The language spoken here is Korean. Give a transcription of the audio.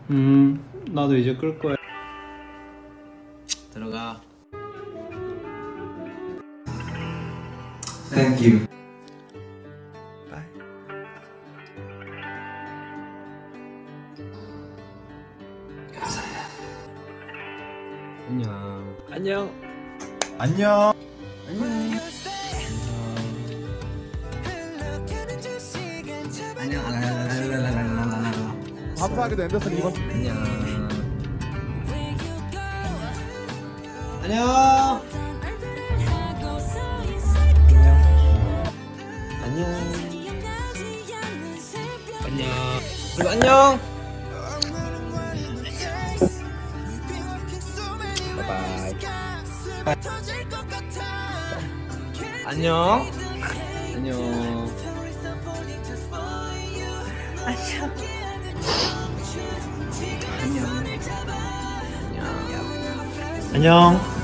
나도 이제 끌 거야. 들어가. Thank you. Bye. 감사합니다. 안녕. 안녕. 안녕. 감사하게도 앤더슨 이번 안녕. 안녕. 안녕. 안녕. 그리고 안녕. 바이바이. 안녕. 안녕. 안녕.